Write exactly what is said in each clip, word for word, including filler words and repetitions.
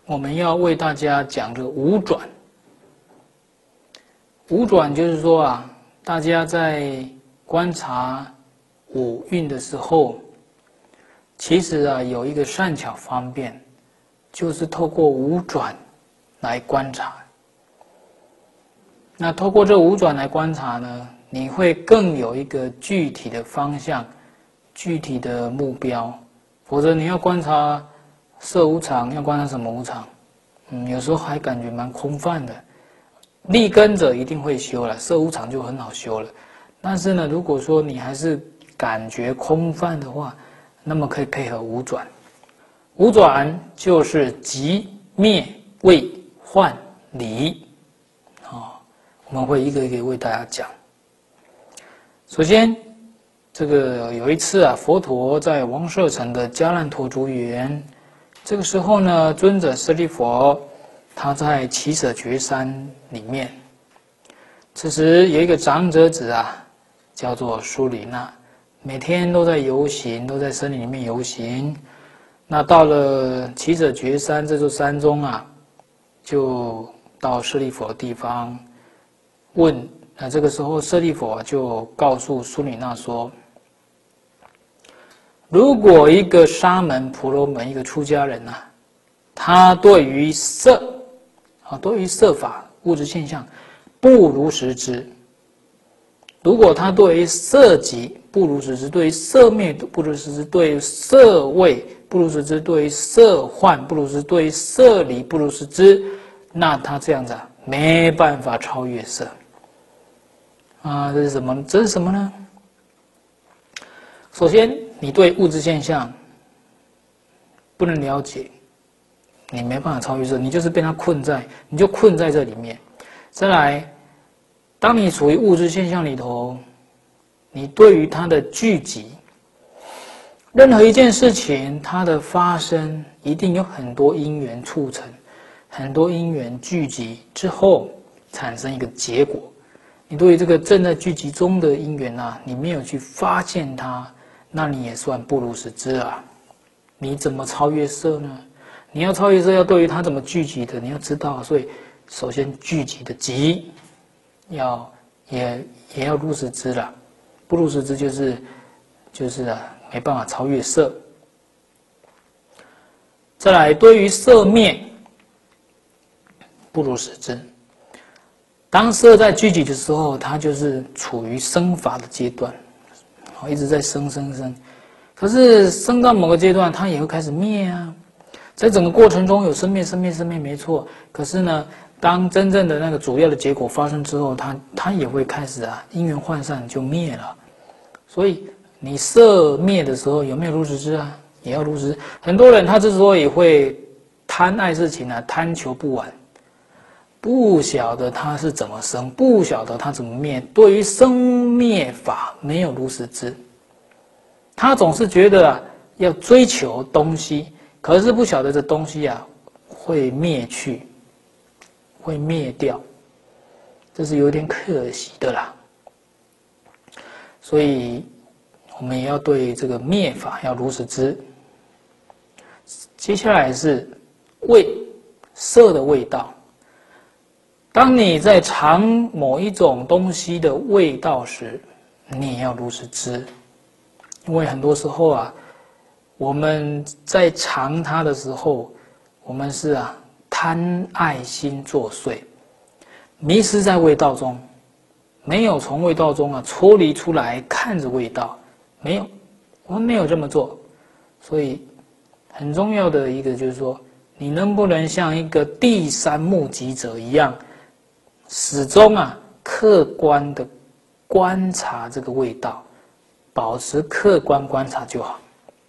我们要为大家讲这个五转。五转就是说啊，大家在观察五蕴的时候，其实啊有一个善巧方便，就是透过五转来观察。那透过这五转来观察呢，你会更有一个具体的方向、具体的目标。否则你要观察色无常，要观察什么无常？嗯，有时候还感觉蛮空泛的。立根者一定会修了，色无常就很好修了。但是呢，如果说你还是感觉空泛的话，那么可以配合五转。五转就是即灭位幻离，哦，我们会一个一个为大家讲。首先，这个有一次啊，佛陀在王舍城的迦烂陀竹园，这个时候呢，尊者舍利佛他在奇舍觉山里面。此时有一个长者子啊，叫做苏里那，每天都在游行，都在森林里面游行。那到了奇舍觉山这座山中啊，就到舍利佛的地方问。那这个时候舍利佛就告诉苏里那说，如果一个沙门婆罗门，一个出家人啊，他对于色啊，对于色法物质现象不如实知，如果他对于色即不如实知，对于色灭不如实知，对于色味不如实知，对于色幻不如实知，对于色离不如实知，那他这样子啊，没办法超越色啊。这是什么？这是什么呢？首先，你对物质现象不能了解，你没办法超越色，你就是被它困在，你就困在这里面。再来，当你处于物质现象里头，你对于它的聚集，任何一件事情它的发生，一定有很多因缘促成，很多因缘聚集之后产生一个结果。你对于这个正在聚集中的因缘啊，你没有去发现它，那你也算不如实知啊。你怎么超越色呢？你要超越色，要对于它怎么聚集的，你要知道。所以，首先聚集的集，要也也要如实知了。不如实知就是就是啊，没办法超越色。再来，对于色灭，不如实知。当色在聚集的时候，它就是处于生法的阶段，一直在生生生。可是生到某个阶段，它也会开始灭啊。在整个过程中有生灭、生灭、生灭，没错。可是呢，当真正的那个主要的结果发生之后，它它也会开始啊，因缘涣散就灭了。所以你色灭的时候有没有如实知啊？也要如实知。很多人他之所以会贪爱事情啊，贪求不完，不晓得他是怎么生，不晓得他怎么灭，对于生灭法没有如实知。他总是觉得啊，要追求东西，可是不晓得这东西啊会灭去，会灭掉，这是有点可惜的啦。所以我们也要对这个灭法要如实知。接下来是味，色的味道。当你在尝某一种东西的味道时，你也要如实知。因为很多时候啊，我们在尝它的时候，我们是啊贪爱心作祟，迷失在味道中，没有从味道中啊抽离出来看着味道，没有，我们没有这么做。所以很重要的一个就是说，你能不能像一个第三目击者一样，始终啊客观的观察这个味道，保持客观观察就好。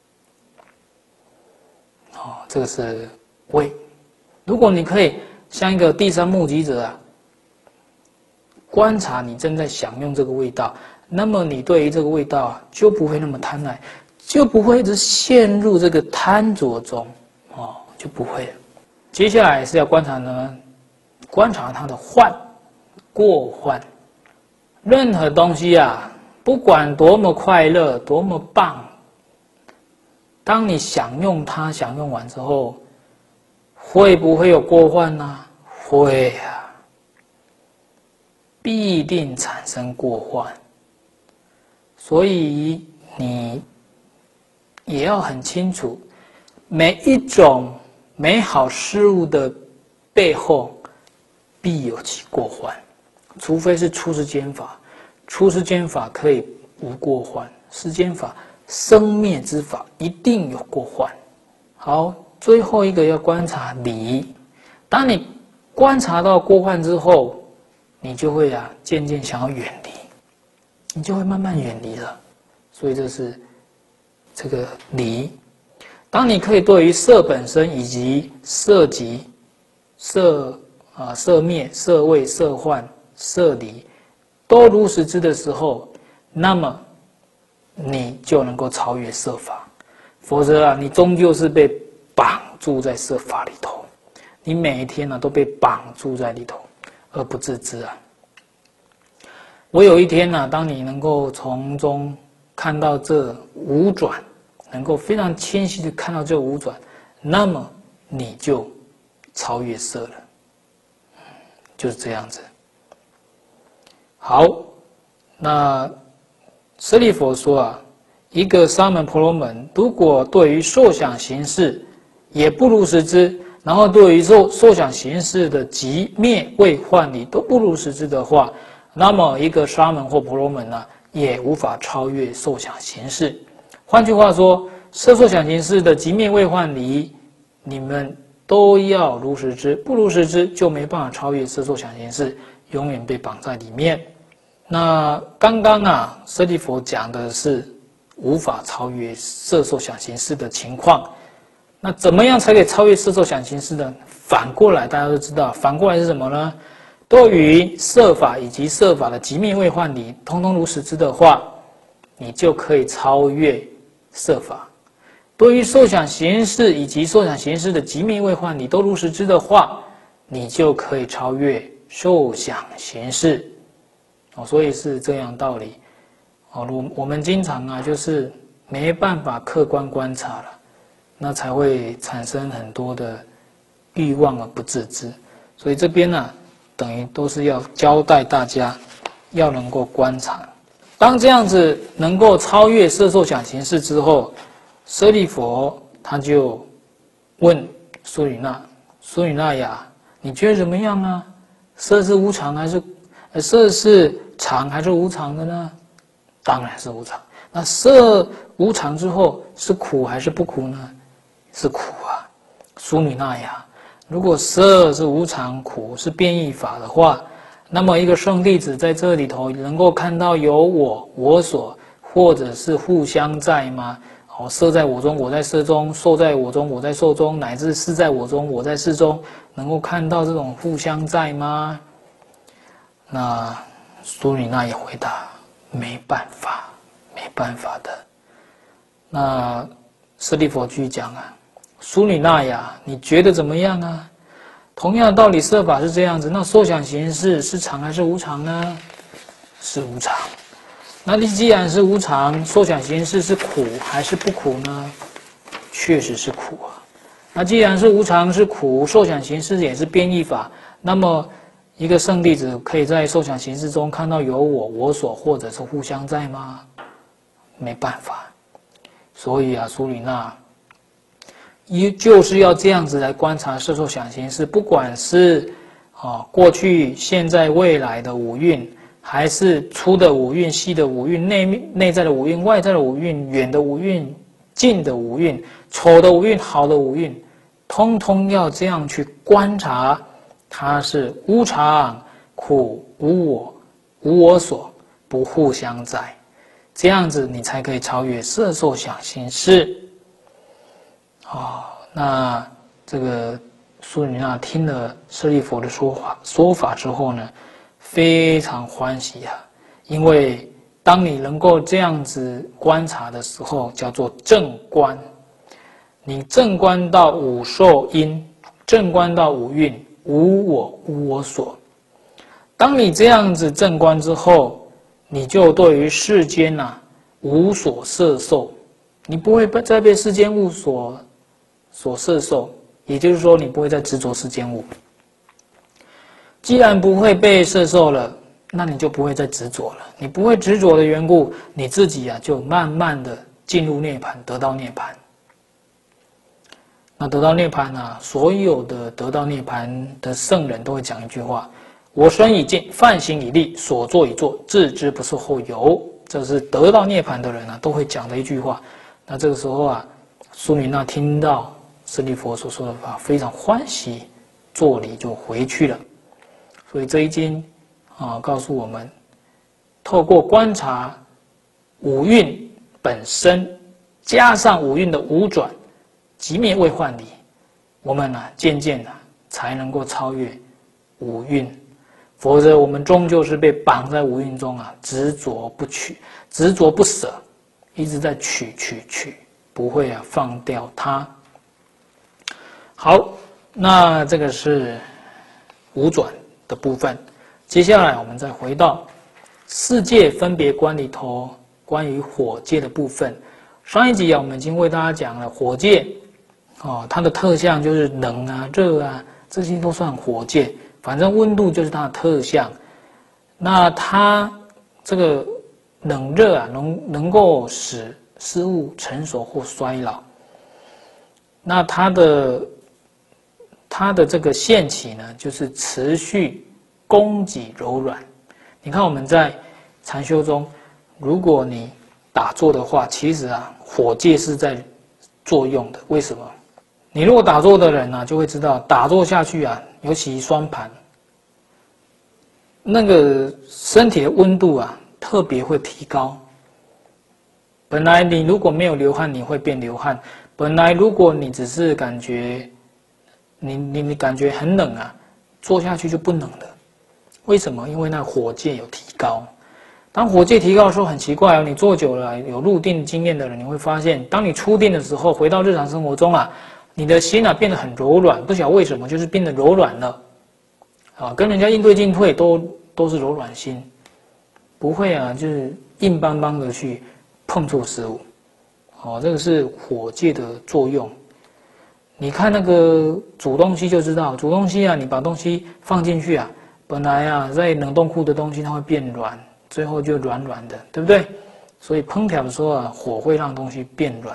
哦，这个是味。如果你可以像一个第三目击者啊，观察你正在享用这个味道，那么你对于这个味道啊就不会那么贪爱，就不会一直陷入这个贪着中，哦，就不会了。接下来是要观察呢，观察它的幻、过幻。任何东西啊，不管多么快乐、多么棒，当你享用它，享用完之后， 会不会有过患呢？会啊，必定产生过患。所以你也要很清楚，每一种美好事物的背后必有其过患，除非是出世间法，出世间法可以无过患，世间法生灭之法一定有过患。好，最后一个要观察离。当你观察到过患之后，你就会啊渐渐想要远离，你就会慢慢远离了。所以这是这个离。当你可以对于色本身以及色集、色啊色灭、色位、色幻、色离都如实知的时候，那么你就能够超越色法。否则啊，你终究是被绑住在色法里头，你每一天呢、啊、都被绑住在里头而不自知啊。我有一天呢、啊，当你能够从中看到这五转，能够非常清晰的看到这五转，那么你就超越色了，就是这样子。好，那舍利弗说啊，一个沙门婆罗门，如果对于受想行识也不如实知，然后对于受受想行识的极灭位幻理都不如实知的话，那么一个沙门或婆罗门呢，也无法超越受想行识。换句话说，色受想行识的极灭位幻理，你们都要如实知，不如实知就没办法超越色受想行识，永远被绑在里面。那刚刚啊，舍利弗讲的是无法超越色受想行识的情况。那怎么样才可以超越色受想行识呢？反过来，大家都知道，反过来是什么呢？对于色法以及色法的极灭位幻理，通通如实知的话，你就可以超越色法。对于受想行识以及受想行识的极灭位幻理都如实知的话，你就可以超越受想行识。哦，所以是这样道理。哦，我们经常啊，就是没办法客观观察了，那才会产生很多的欲望而不自知。所以这边呢、啊，等于都是要交代大家，要能够观察。当这样子能够超越色受想行识之后，舍利弗他就问苏里那：苏里那呀，你觉得怎么样啊？色是无常还是色是常还是无常的呢？当然是无常。那色无常之后是苦还是不苦呢？是苦啊。苏里那呀，如果色是无常，苦是变异法的话，那么一个圣弟子在这里头能够看到有我、我所，或者是互相在吗？哦，色在我中，我在色中；受在我中，我在受中；乃至事在我中，我在事中，能够看到这种互相在吗？那苏里那也回答：没办法，没办法的。那舍利弗继续讲啊，苏里那呀，你觉得怎么样啊？同样的道理，色法是这样子，那受想行识是常还是无常呢？是无常。那你既然是无常，受想行识是苦还是不苦呢？确实是苦啊。那既然是无常是苦，受想行识也是变异法，那么一个圣弟子可以在受想行识中看到有我、我所，或者是互相在吗？没办法。所以啊，苏里那一就是要这样子来观察色受想行识，不管是啊过去、现在、未来的五蕴，还是粗的五蕴、细的五蕴、内内在的五蕴、外在的五蕴、远的五蕴、近的五蕴、丑的五蕴、好的五蕴，通通要这样去观察，它是无常、苦、无我、无我所，不互相在，这样子你才可以超越色受想行识。哦，那这个苏里那听了舍利弗的说法说法之后呢，非常欢喜啊！因为当你能够这样子观察的时候，叫做正观。你正观到五受因，正观到五蕴，无我无我所。当你这样子正观之后，你就对于世间啊无所摄受，你不会再被世间物所所摄受， 也就是说，你不会再执着世间物。既然不会被摄受了，那你就不会再执着了。你不会执着的缘故，你自己啊就慢慢的进入涅槃，得到涅槃。那得到涅槃啊，所有的得到涅槃的圣人都会讲一句话：我身已尽，梵行已立，所作已作，自知不受后有。这是得到涅槃的人啊都会讲的一句话。那这个时候啊，苏米娜听到舍利佛所说的话，非常欢喜，作礼就回去了。所以这一经啊，告诉我们，透过观察五蕴本身，加上五蕴的五转，即灭未幻离，我们呢、啊、渐渐的、啊、才能够超越五蕴，否则我们终究是被绑在五蕴中啊，执着不取，执着不舍，一直在取取取，不会啊放掉它。好，那这个是五转的部分。接下来我们再回到世界分别观里头关于火界的部分。上一集啊，我们已经为大家讲了火界，哦，它的特相就是冷啊、热啊，这些都算火界。反正温度就是它的特相。那它这个冷热啊，能能够使事物成熟或衰老。那它的它的这个现起呢，就是持续供给柔软。你看我们在禅修中，如果你打坐的话，其实啊，火界是在作用的。为什么？你如果打坐的人呢、啊，就会知道，打坐下去啊，尤其双盘，那个身体的温度啊，特别会提高。本来你如果没有流汗，你会变流汗；本来如果你只是感觉，你你你感觉很冷啊，坐下去就不冷了。为什么？因为那火界有提高。当火界提高的时候，很奇怪哦，你坐久了有入定经验的人，你会发现，当你出定的时候，回到日常生活中啊，你的心啊变得很柔软，不晓得为什么，就是变得柔软了。啊，跟人家应对进退都都是柔软心，不会啊，就是硬邦邦的去碰触事物。哦，这个是火界的作用。你看那个煮东西就知道，煮东西啊，你把东西放进去啊，本来啊在冷冻库的东西它会变软，最后就软软的，对不对？所以烹调的时候啊，火会让东西变软。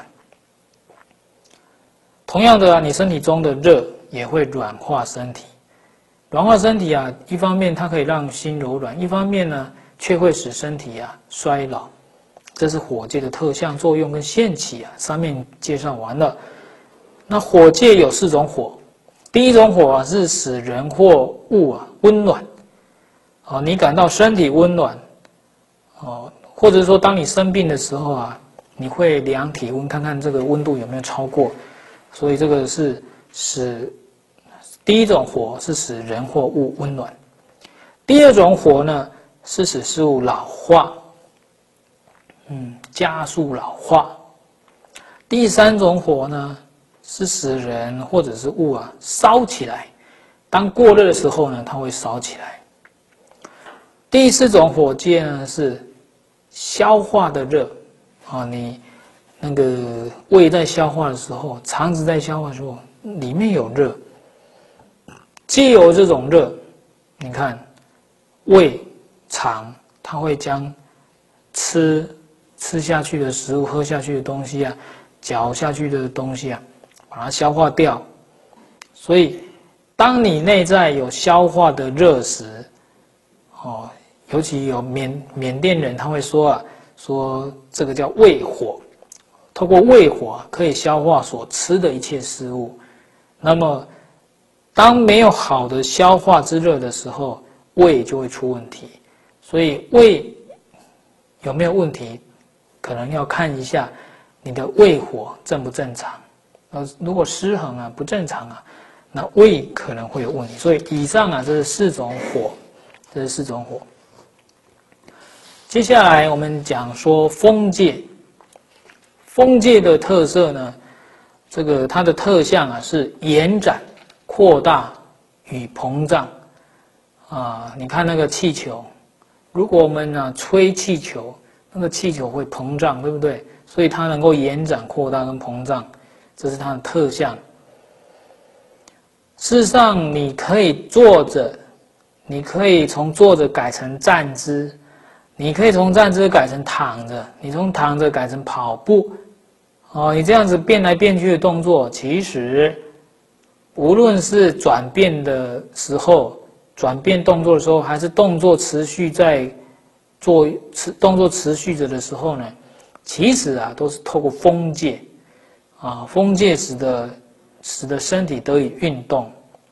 同样的啊，你身体中的热也会软化身体。软化身体啊，一方面它可以让心柔软，一方面呢却会使身体啊衰老。这是火界的特相作用跟现起啊，上面介绍完了。那火界有四种火，第一种火啊是使人或物啊温暖，哦，你感到身体温暖，哦，或者说当你生病的时候啊，你会量体温，看看这个温度有没有超过，所以这个是使第一种火是使人或物温暖，第二种火呢是使事物老化，嗯，加速老化，第三种火呢是使人或者是物啊烧起来，当过热的时候呢，它会烧起来。第四种火界呢是消化的热，啊，你那个胃在消化的时候，肠子在消化的时候，里面有热，藉由这种热，你看胃肠它会将吃吃下去的食物、喝下去的东西啊、嚼下去的东西啊，把它消化掉。所以，当你内在有消化的热时，哦，尤其有缅缅甸人他会说啊，说这个叫胃火，透过胃火可以消化所吃的一切事物。那么，当没有好的消化之热的时候，胃就会出问题。所以胃有没有问题，可能要看一下你的胃火正不正常。呃，如果失衡啊、不正常啊，那胃可能会有问题。所以以上啊，这是四种火，这是四种火。接下来我们讲说风界。风界的特色呢，这个它的特相啊是延展、扩大与膨胀。啊，你看那个气球，如果我们呢、啊、吹气球，那个气球会膨胀，对不对？所以它能够延展、扩大跟膨胀，这是它的特相。 事实上，你可以坐着，你可以从坐着改成站姿，你可以从站姿改成躺着，你从躺着改成跑步，哦，你这样子变来变去的动作，其实无论是转变的时候，转变动作的时候，还是动作持续在做持动作持续着的时候呢，其实啊都是透过风界，啊，风界使得使得身体得以运动。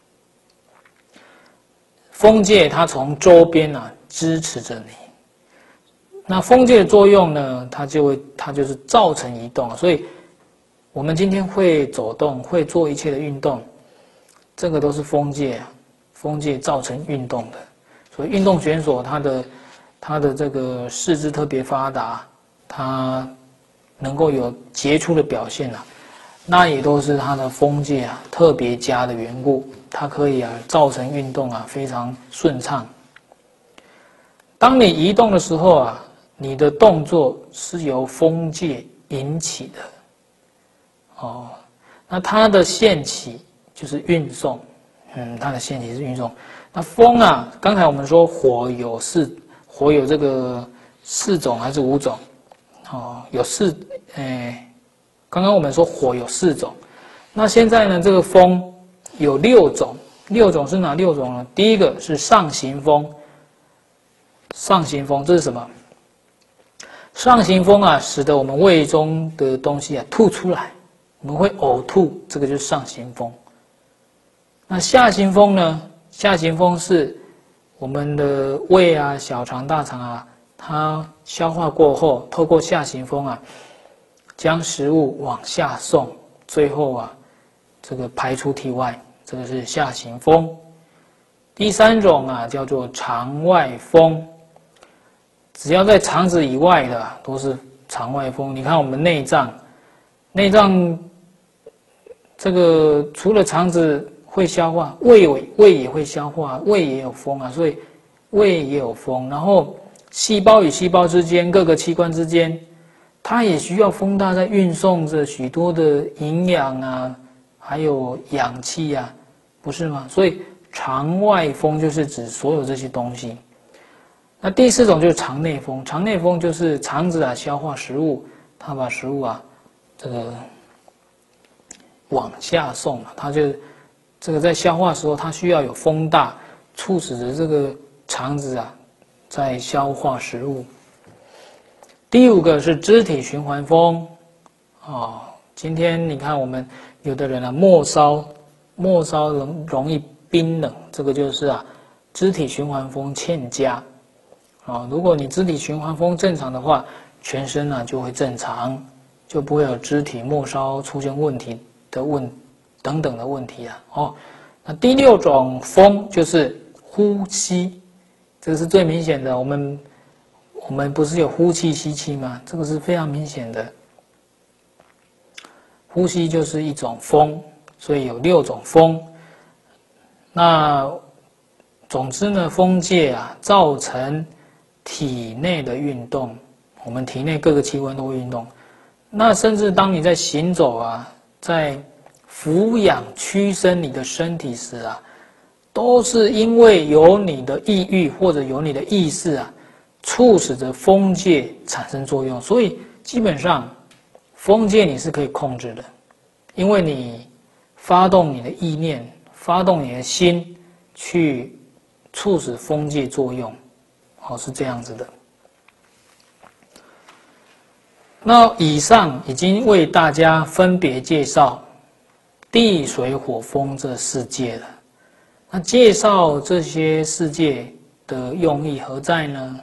风界它从周边啊支持着你，那风界的作用呢，它就会它就是造成移动，所以我们今天会走动，会做一切的运动，这个都是风界啊，风界造成运动的。所以运动选手他的他的这个四肢特别发达，他能够有杰出的表现啊，那也都是他的风界啊特别佳的缘故。它可以啊造成运动啊非常顺畅。当你移动的时候啊，你的动作是由风界引起的，哦，那它的现起就是运送，嗯，它的现起是运送。那风啊，刚才我们说火有四，火有这个四种还是五种？哦，有四，哎，刚刚我们说火有四种，那现在呢，这个风有六种，六种是哪六种呢？第一个是上行风，上行风这是什么？上行风啊，使得我们胃中的东西啊吐出来，我们会呕吐，这个就是上行风。那下行风呢？下行风是我们的胃啊、小肠、大肠啊，它消化过后，透过下行风啊，将食物往下送，最后啊，这个排出体外，这个是下行风。第三种啊，叫做肠外风。只要在肠子以外的都是肠外风。你看我们内脏，内脏这个除了肠子会消化，胃胃也会消化，胃也有风啊，所以胃也有风。然后细胞与细胞之间，各个器官之间，它也需要风大在运送着许多的营养啊，还有氧气啊，不是吗？所以肠外风就是指所有这些东西。那第四种就是肠内风，肠内风就是肠子啊消化食物，它把食物啊这个往下送了，它就这个在消化的时候，它需要有风大，促使着这个肠子啊在消化食物。第五个是肢体循环风，哦，今天你看我们有的人啊末梢末梢容容易冰冷，这个就是啊肢体循环风欠佳。啊，如果你肢体循环风正常的话，全身呢、啊、就会正常，就不会有肢体末梢出现问题的问等等的问题啊。哦，那第六种风就是呼吸，这个是最明显的。我们我们不是有呼气吸气吗？这个是非常明显的。呼吸就是一种风，所以有六种风。那总之呢，风界啊造成体内的运动，我们体内各个器官都会运动。那甚至当你在行走啊，在俯仰屈伸你的身体时啊，都是因为有你的意欲或者有你的意识啊，促使着风界产生作用。所以基本上，风界你是可以控制的，因为你发动你的意念，发动你的心，去促使风界作用。哦，是这样子的。那以上已经为大家分别介绍地、水、火、风这四界了。那介绍这些世界的用意何在呢？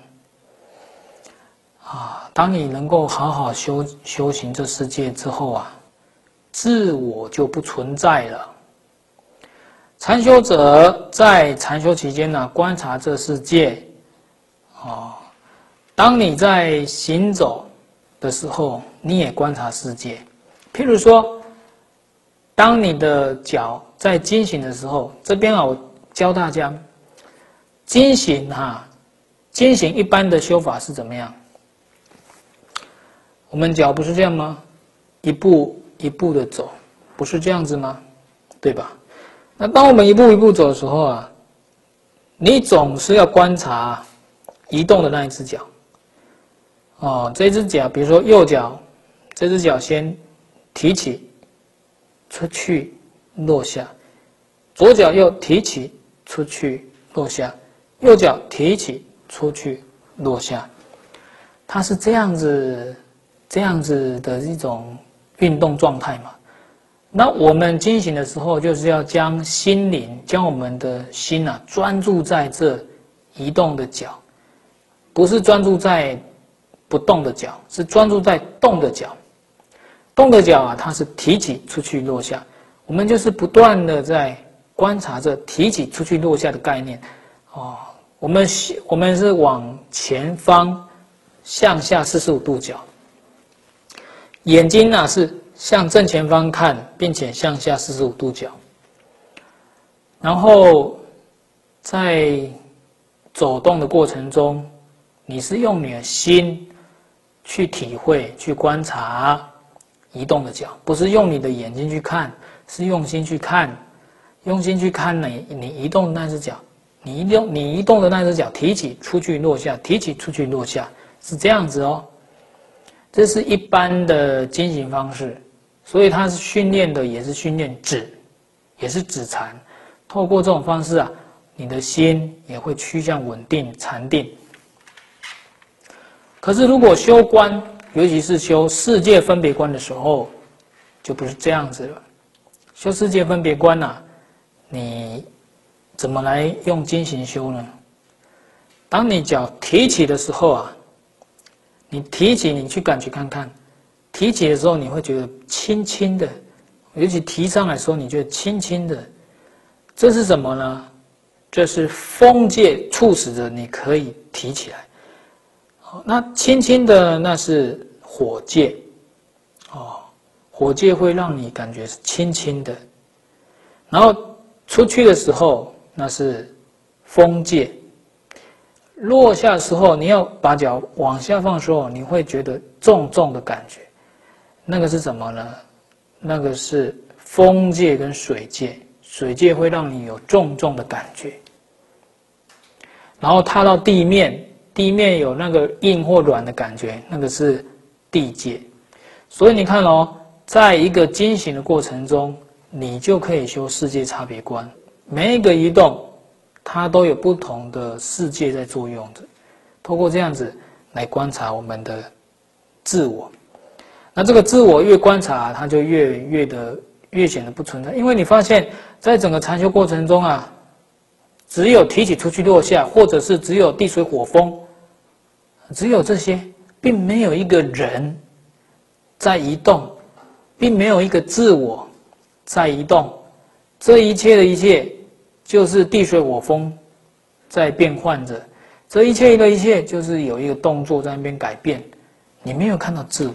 啊，当你能够好好修修行这世界之后啊，自我就不存在了。禅修者在禅修期间呢，观察这世界。哦，当你在行走的时候，你也观察世界。譬如说，当你的脚在经行的时候，这边啊，我教大家，经行哈，经行一般的修法是怎么样？我们脚不是这样吗？一步一步的走，不是这样子吗？对吧？ 那当我们一步一步走的时候啊，你总是要观察移动的那一只脚。哦，这只脚，比如说右脚，这只脚先提起，出去，落下；左脚又提起，出去，落下；右脚提起，出去，落下。它是这样子，这样子的一种运动状态嘛。那我们进行的时候，就是要将心灵，将我们的心啊，专注在这移动的脚，不是专注在不动的脚，是专注在动的脚。动的脚啊，它是提起出去落下，我们就是不断的在观察着提起出去落下的概念。哦，我们我们是往前方向下四十五度角，眼睛呢、啊、是向正前方看，并且向下四十五度角。然后在走动的过程中，你是用你的心去体会、去观察移动的脚，不是用你的眼睛去看，是用心去看，用心去看你你移动的那只脚，你移动你移动的那只脚提起出去落下，提起出去落下，是这样子哦。这是一般的经行方式。所以它是训练的，也是训练止，也是止禅。透过这种方式啊，你的心也会趋向稳定、禅定。可是如果修观，尤其是修世界分别观的时候，就不是这样子了。修世界分别观啊，你怎么来用经行修呢？当你脚提起的时候啊，你提起，你去感觉看看。提起的时候，你会觉得轻轻的，尤其提上来的时候，你觉得轻轻的。这是什么呢？这是风界促使着你可以提起来。那轻轻的，那是火界。哦，火界会让你感觉是轻轻的。然后出去的时候，那是风界。落下的时候，你要把脚往下放的时候，你会觉得重重的感觉。那个是什么呢？那个是风界跟水界，水界会让你有重重的感觉。然后踏到地面，地面有那个硬或软的感觉，那个是地界。所以你看哦，在一个经行的过程中，你就可以修世界差别观。每一个移动，它都有不同的世界在作用着。透过这样子来观察我们的自我。那这个自我越观察，它就越越的越显得不存在，因为你发现，在整个禅修过程中啊，只有提起出去落下，或者是只有地水火风，只有这些，并没有一个人在移动，并没有一个自我在移动，这一切的一切就是地水火风在变换着，这一切的一切就是有一个动作在那边改变，你没有看到自我。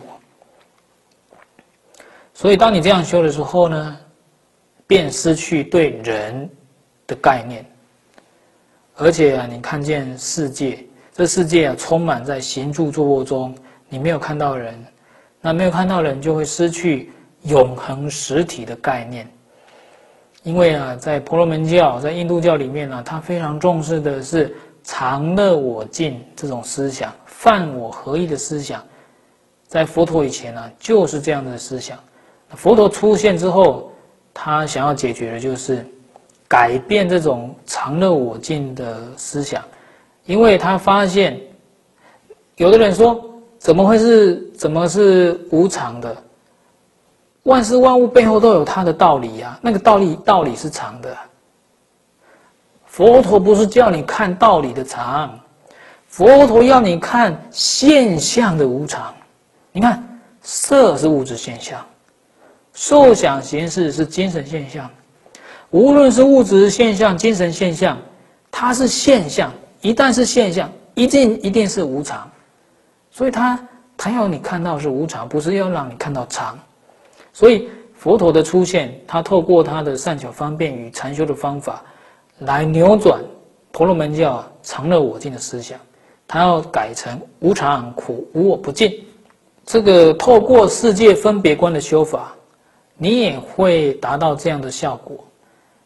所以当你这样修的时候呢，便失去对人的概念，而且啊，你看见世界，这世界啊充满在行住坐卧中，你没有看到人，那没有看到人就会失去永恒实体的概念。因为啊，在婆罗门教，在印度教里面呢、啊，它非常重视的是常乐我净这种思想，犯我合一的思想，在佛陀以前呢、啊，就是这样的思想。佛陀出现之后，他想要解决的就是改变这种常乐我净的思想，因为他发现有的人说怎么会是怎么是无常的？万事万物背后都有它的道理啊，那个道理道理是常的。佛陀不是叫你看道理的常，佛陀要你看现象的无常。你看，色是物质现象。受想行识是精神现象，无论是物质现象、精神现象，它是现象。一旦是现象，一定一定是无常。所以它它要你看到是无常，不是要让你看到常。所以佛陀的出现，他透过他的善巧方便与禅修的方法，来扭转婆罗门教常乐我净的思想，他要改成无常、苦、无我、不净。这个透过世界分别观的修法，你也会达到这样的效果。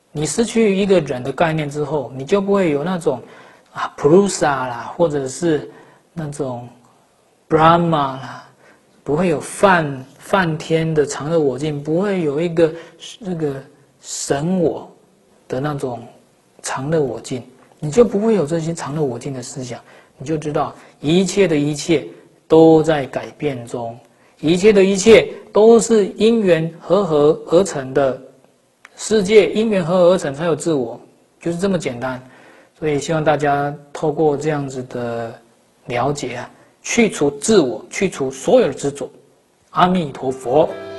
你失去一个人的概念之后，你就不会有那种啊普鲁萨啦，或者是那种 Brahma 啦，不会有梵梵天的常乐我净，不会有一个那个神我的那种常乐我净，你就不会有这些常乐我净的思想，你就知道一切的一切都在改变中，一切的一切都是因缘和合而成的。世界因缘合合而成才有自我，就是这么简单。所以希望大家透过这样子的了解啊，去除自我，去除所有的执着。阿弥陀佛。